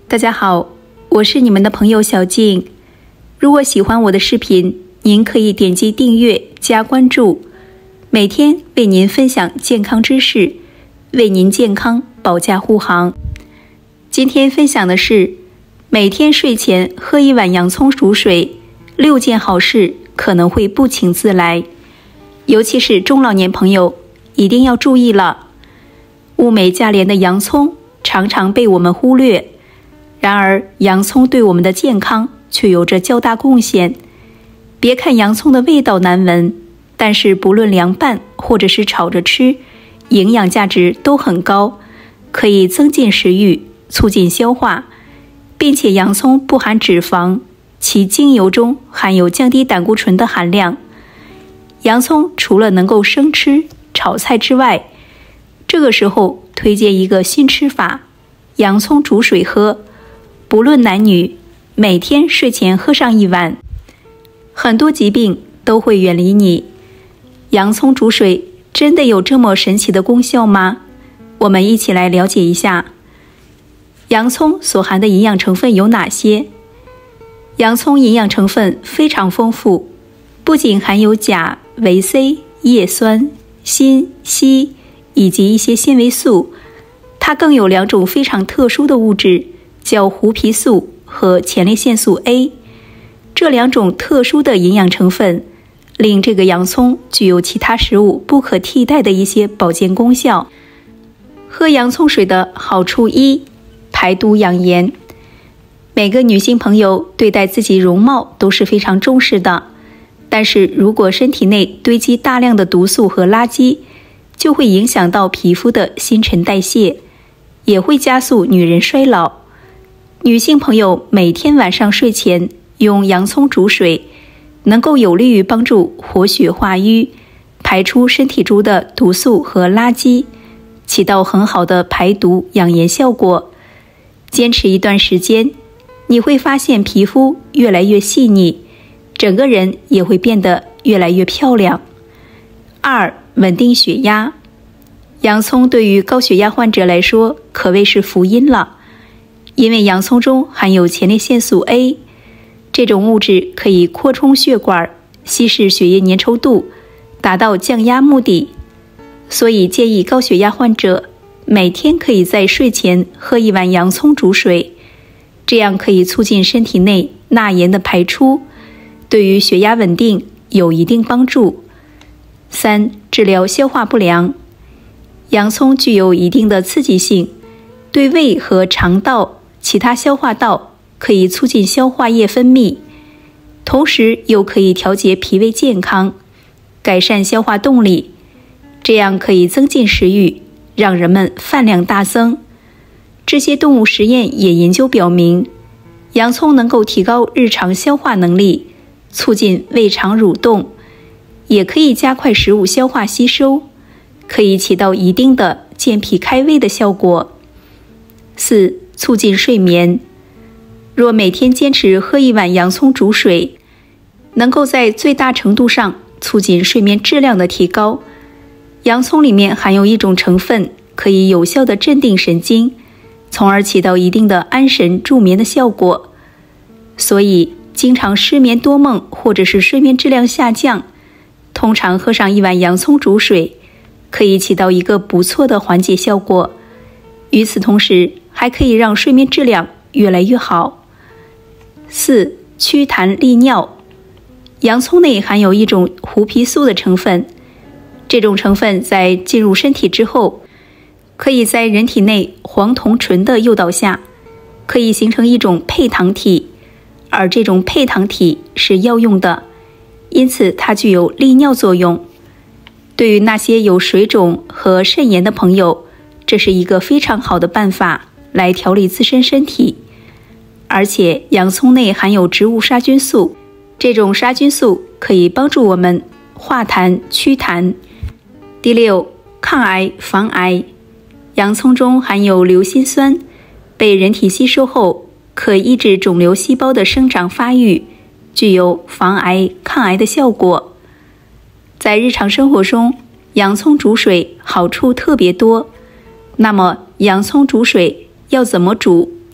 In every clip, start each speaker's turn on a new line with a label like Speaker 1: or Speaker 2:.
Speaker 1: 大家好，我是你们的朋友小静。如果喜欢我的视频，您可以点击订阅加关注，每天为您分享健康知识，为您健康保驾护航。今天分享的是，每天睡前喝1碗洋葱煮水，6件好事可能会不请自来。尤其是中老年朋友一定要注意了。物美价廉的洋葱常常被我们忽略，然而洋葱对我们的健康却有着较大贡献。别看洋葱的味道难闻，但是不论凉拌或者是炒着吃，营养价值都很高，可以增进食欲，促进消化，并且洋葱不含脂肪，其精油中含有降低胆固醇的含量。洋葱除了能够生吃、炒菜之外，这个时候推荐一个新吃法，洋葱煮水喝。不论男女，每天睡前喝上1碗，很多疾病都会远离你。洋葱煮水真的有这么神奇的功效吗？我们一起来了解一下。洋葱所含的营养成分有哪些？洋葱营养成分非常丰富，不仅含有钾、维 C、叶酸、锌、硒以及一些纤维素，它更有2种非常特殊的物质，叫胡皮素和前列腺素 A。 这2种特殊的营养成分令这个洋葱具有其他食物不可替代的一些保健功效。喝洋葱水的好处1，排毒养颜。每个女性朋友对待自己容貌都是非常重视的，但是如果身体内堆积大量的毒素和垃圾，就会影响到皮肤的新陈代谢，也会加速女人衰老。女性朋友每天晚上睡前用洋葱煮水，能够有利于帮助活血化瘀，排出身体中的毒素和垃圾，起到很好的排毒养颜效果。坚持一段时间，你会发现皮肤越来越细腻，整个人也会变得越来越漂亮。2，稳定血压。洋葱对于高血压患者来说可谓是福音了，因为洋葱中含有前列腺素 A， 这种物质可以扩充血管，稀释血液粘稠度，达到降压目的。所以建议高血压患者每天可以在睡前喝1碗洋葱煮水，这样可以促进身体内钠盐的排出，对于血压稳定有一定帮助。3，治疗消化不良。洋葱具有一定的刺激性，对胃和肠道、其他消化道可以促进消化液分泌，同时又可以调节脾胃健康，改善消化动力，这样可以增进食欲，让人们饭量大增。这些动物实验也研究表明，洋葱能够提高日常消化能力，促进胃肠蠕动，也可以加快食物消化吸收，可以起到一定的健脾开胃的效果。4，促进睡眠。若每天坚持喝1碗洋葱煮水，能够在最大程度上促进睡眠质量的提高。洋葱里面含有一种成分，可以有效的镇定神经，从而起到一定的安神助眠的效果。所以经常失眠多梦或者是睡眠质量下降，通常喝上1碗洋葱煮水，可以起到一个不错的缓解效果。与此同时，还可以让睡眠质量越来越好。4，祛痰利尿。洋葱内含有一种胡皮素的成分，这种成分在进入身体之后，可以在人体内黄酮醇的诱导下，可以形成一种配糖体，而这种配糖体是药用的，因此它具有利尿作用。对于那些有水肿和肾炎的朋友，这是一个非常好的办法来调理自身身体。而且洋葱内含有植物杀菌素，这种杀菌素可以帮助我们化痰祛痰。第6，抗癌防癌。洋葱中含有硫辛酸，被人体吸收后可抑制肿瘤细胞的生长发育，具有防癌抗癌的效果。在日常生活中，洋葱煮水好处特别多。那么洋葱煮水要怎么煮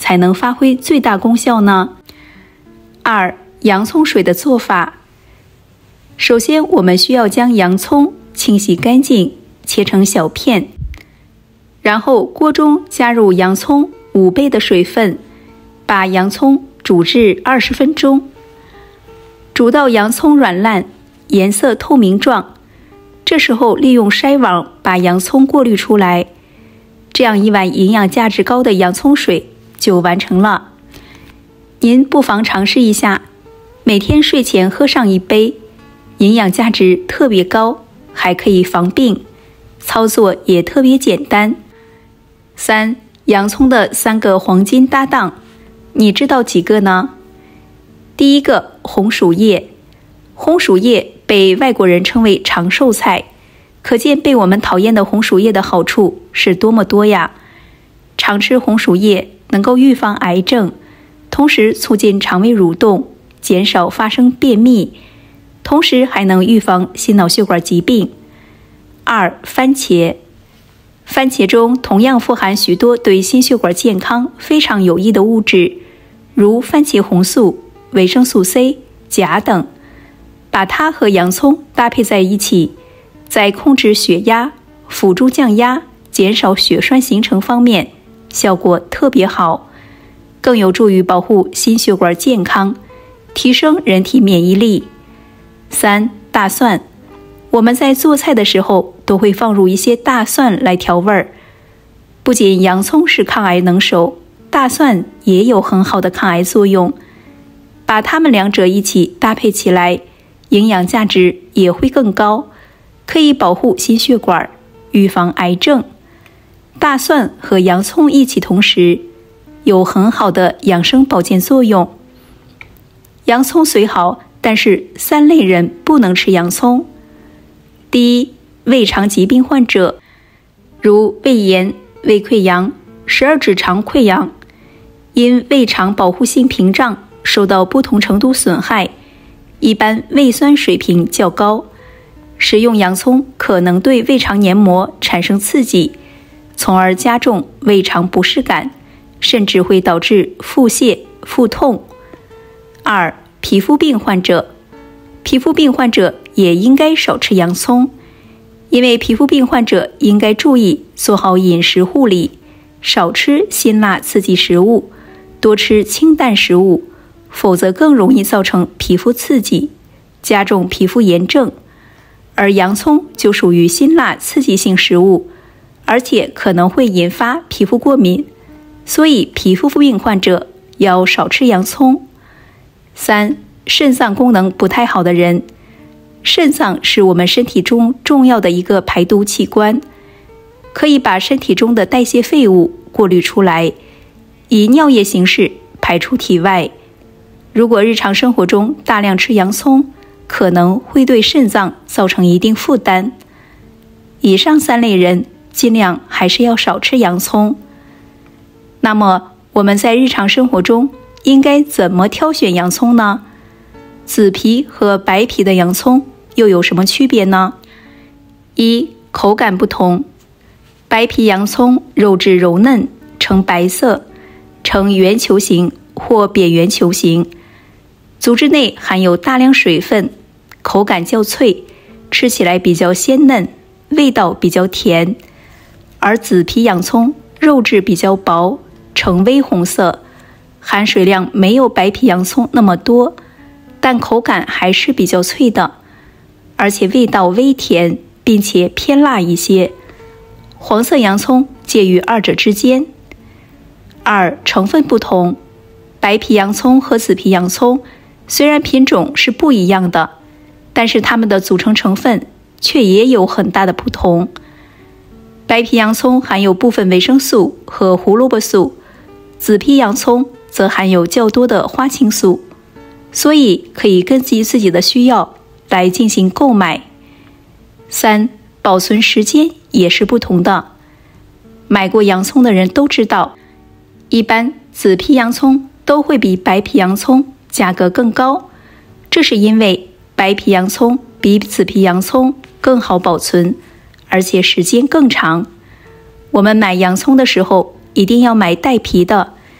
Speaker 1: 才能发挥最大功效呢？二、洋葱水的做法。首先，我们需要将洋葱清洗干净，切成小片，然后锅中加入洋葱5倍的水分，把洋葱煮至20分钟，煮到洋葱软烂，颜色透明状，这时候利用筛网把洋葱过滤出来，这样一碗营养价值高的洋葱水就完成了。您不妨尝试一下，每天睡前喝上1杯，营养价值特别高，还可以防病，操作也特别简单。3、洋葱的3个黄金搭档，你知道几个呢？第一个，红薯叶。红薯叶被外国人称为长寿菜，可见被我们讨厌的红薯叶的好处是多么多呀！常吃红薯叶能够预防癌症，同时促进肠胃蠕动，减少发生便秘，同时还能预防心脑血管疾病。2、番茄。番茄中同样富含许多对心血管健康非常有益的物质，如番茄红素、维生素 C、钾等。把它和洋葱搭配在一起，在控制血压、辅助降压、减少血栓形成方面效果特别好，更有助于保护心血管健康，提升人体免疫力。3、大蒜。我们在做菜的时候都会放入一些大蒜来调味儿。不仅洋葱是抗癌能手，大蒜也有很好的抗癌作用。把它们两者一起搭配起来，营养价值也会更高，可以保护心血管，预防癌症。大蒜和洋葱一起同时，有很好的养生保健作用。洋葱虽好，但是3类人不能吃洋葱。第一，胃肠疾病患者，如胃炎、胃溃疡、十二指肠溃疡，因胃肠保护性屏障受到不同程度损害，一般胃酸水平较高，食用洋葱可能对胃肠黏膜产生刺激，从而加重胃肠不适感，甚至会导致腹泻、腹痛。2、皮肤病患者。皮肤病患者也应该少吃洋葱，因为皮肤病患者应该注意做好饮食护理，少吃辛辣刺激食物，多吃清淡食物，否则更容易造成皮肤刺激，加重皮肤炎症。而洋葱就属于辛辣刺激性食物，而且可能会引发皮肤过敏，所以皮肤病患者要少吃洋葱。3、肾脏功能不太好的人。肾脏是我们身体中重要的一个排毒器官，可以把身体中的代谢废物过滤出来，以尿液形式排出体外。如果日常生活中大量吃洋葱，可能会对肾脏造成一定负担。以上3类人尽量还是要少吃洋葱。那么我们在日常生活中应该怎么挑选洋葱呢？紫皮和白皮的洋葱又有什么区别呢？一、口感不同。白皮洋葱肉质柔嫩，呈白色，呈圆球形或扁圆球形，组织内含有大量水分，口感较脆，吃起来比较鲜嫩，味道比较甜。而紫皮洋葱肉质比较薄，呈微红色，含水量没有白皮洋葱那么多，但口感还是比较脆的，而且味道微甜，并且偏辣一些。黄色洋葱介于二者之间。2、成分不同。白皮洋葱和紫皮洋葱虽然品种是不一样的，但是它们的组成成分却也有很大的不同。白皮洋葱含有部分维生素和胡萝卜素，紫皮洋葱则含有较多的花青素，所以可以根据自己的需要来进行购买。3、保存时间也是不同的。买过洋葱的人都知道，一般紫皮洋葱都会比白皮洋葱价格更高，这是因为白皮洋葱比紫皮洋葱更好保存，而且时间更长。我们买洋葱的时候一定要买带皮的，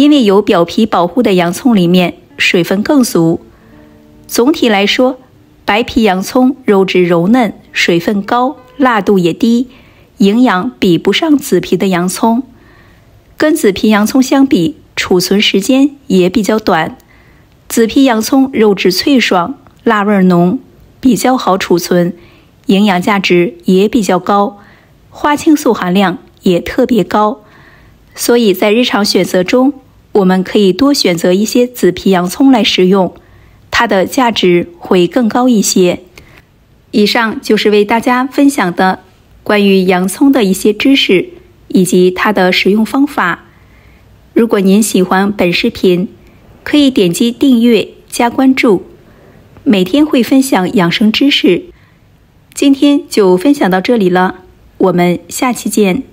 Speaker 1: 因为有表皮保护的洋葱里面水分更足。总体来说，白皮洋葱肉质柔嫩，水分高，辣度也低，营养比不上紫皮的洋葱。跟紫皮洋葱相比，储存时间也比较短。紫皮洋葱肉质脆爽，辣味浓，比较好储存，营养价值也比较高，花青素含量也特别高。所以在日常选择中，我们可以多选择一些紫皮洋葱来食用，它的价值会更高一些。以上就是为大家分享的关于洋葱的一些知识以及它的食用方法。如果您喜欢本视频，可以点击订阅加关注，每天会分享养生知识。今天就分享到这里了，我们下期见。